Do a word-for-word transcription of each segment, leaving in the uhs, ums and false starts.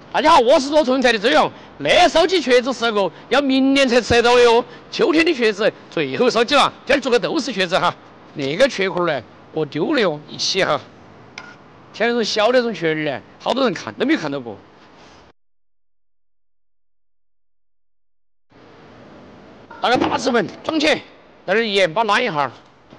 大家好，我是做纯菜的周勇。那收起瘸子时候要明年才吃得到的哟。秋天的瘸子最后收起了，今儿做个豆豉瘸子哈。那个瘸壳呢，我丢了哟，一起哈。像那种小的那种瘸儿呢，好多人看都没有看到过。那个大齿轮装起，在这儿盐把它拉一下。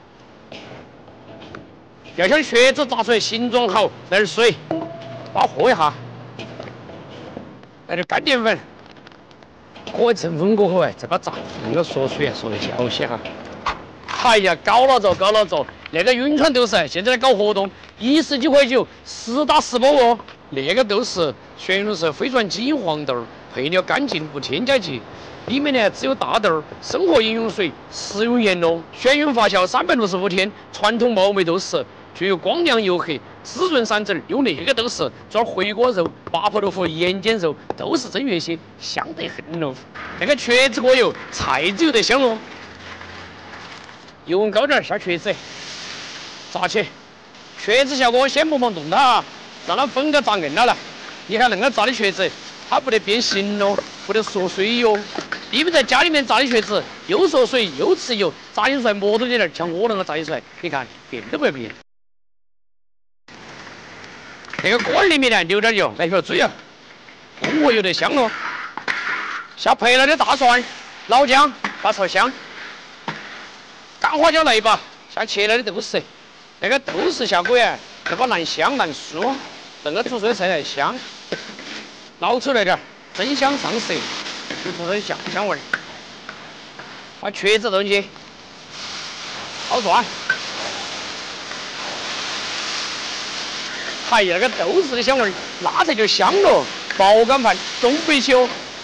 要想瘸子炸出来形状好，来点水，把它和一下。 来点干淀粉，和成分过后哎，再把炸那个缩水啊，缩得小些哈。哎呀，搞了着，搞了着，那个晕船豆豉现在在搞活动，一十几块九，实打实包哦。那个豆豉选用的是飞船基因黄豆，配料干净，不添加剂，里面呢只有大豆、生活饮用水、食用盐咯。选用发酵三百六十五天，传统冒昧豆豉。 具有光亮黝黑、滋润散籽，用那个豆豉做回锅肉、八婆豆腐、盐煎肉，都是真原些，香得很咯。那个瘸子锅油，菜子又得香咯。油温高点，下瘸子，炸起。瘸子小锅先不忙动它，让它粉给炸硬了来。你看恁个炸的瘸子，它不得变形咯，不得缩水哟。你们在家里面炸的瘸子，又缩水又吃油，炸起出来磨多点点，像我那个炸起出来，你看变都不要变。 那个锅里面呢，留点油，来一瓢追啊，温和油得香咯。下配了的大蒜、老姜，把炒香。干花椒来一把，下切了的豆豉。那个豆豉下锅呀，要把烂香烂酥，恁个煮出来才来香。捞出来点，真香上色，就出来香香味儿。把瘸子扔进去，炒蒜。 哎呀，那个豆豉的香味儿，那才叫香咯！爆干饭，东北气哦。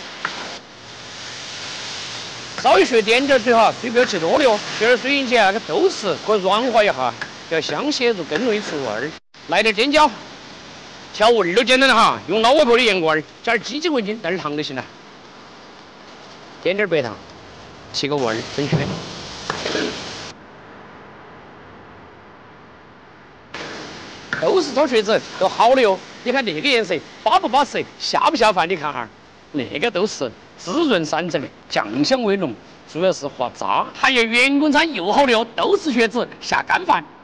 稍微血点点水哈，水不要去多了哦。血点水进去啊，那个豆豉可以软化一下，要香些，就更容易出味儿。来点尖椒，调味儿都简单了哈，用老外婆的盐罐儿，加点鸡精味精，带点糖就行了。点点白糖，提个味儿，正确。 都是炒瘸子都好了哟，你看那个颜色巴不巴适，下不下饭？你看哈，那个都是滋润散籽，酱香味浓，主要是化渣。还有员工餐又好了哟，都是瘸子下干饭。